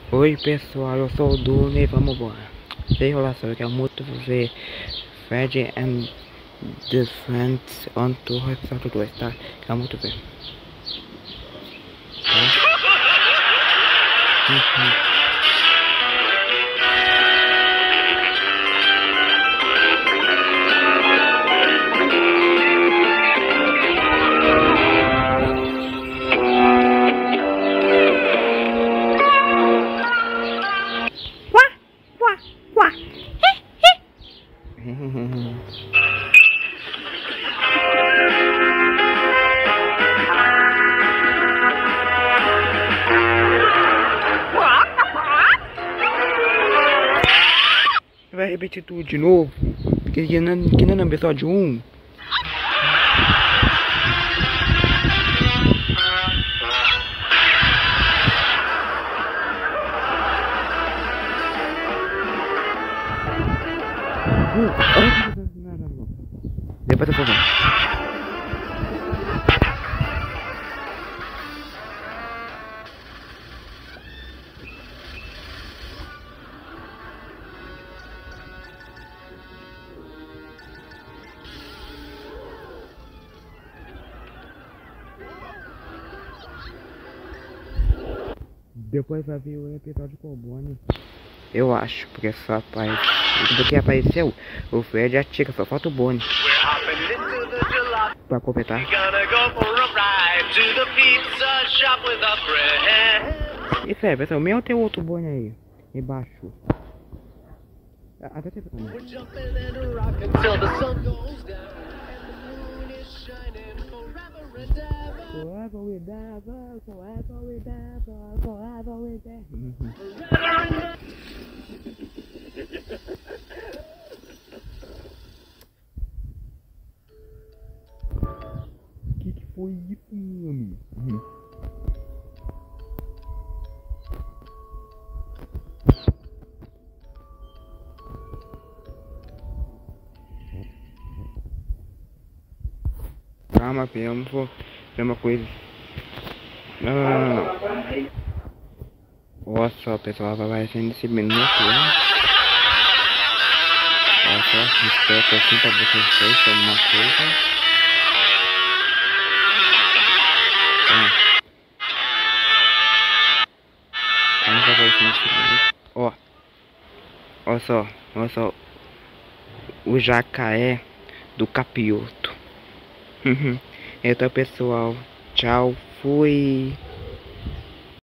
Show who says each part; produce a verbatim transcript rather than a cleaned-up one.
Speaker 1: Oi pessoal, eu sou o Dune e vamos embora. Sem enrolação, eu quero muito ver Fred and the Friends on Tour episódio dois, tá? Quero muito ver. Tá? Uhum. Vai repetir tudo de novo, que, que, não, que não é no episódio um. Não, não, não. Depois eu vou ver. Depois vai vir o episódio com o Bonnie. Eu acho, porque só aparece. Do que apareceu, o Fred e a Tica, só falta o Bonnie pra completar. Isso é, pessoal, meu tem outro Bonnie aí, embaixo. Até tem também. Forever with ever, forever with ever, forever with ever. Que que foi isso, mano? Calma, filho, eu não vou ver uma coisa. Não, não, não, não, não. Olha só, pessoal, vai aparecendo esse menu aqui, né? Olha só, espero assim pra vocês verem sobre uma coisa. Ah. Vamos aparecendo esse menu. Ó. Olha só, olha só. O jacaré do Capioto. Então, pessoal, tchau, fui.